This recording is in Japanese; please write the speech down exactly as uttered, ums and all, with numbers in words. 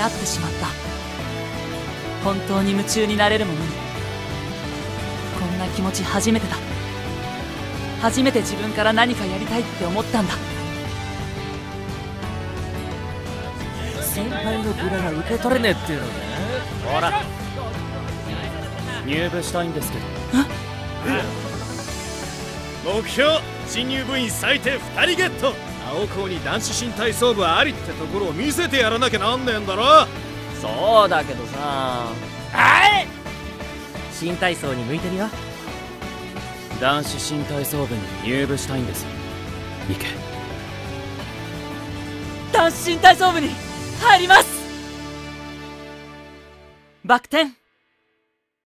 会ってしまった。本当に夢中になれるものに。こんな気持ち初めてだ。初めて自分から何かやりたいって思ったんだ。 先輩のビラが受け取れねえっていうのね。ほら入部したいんですけど。 目標新入部員最低ふたりゲット。青校に男子新体操部ありってところを見せてやらなきゃなんねえんだろ。 そうだけどさ、はい新体操に向いてるよ。 男子新体操部に入部したいんです。行け。 男子新体操部に入ります。バク転。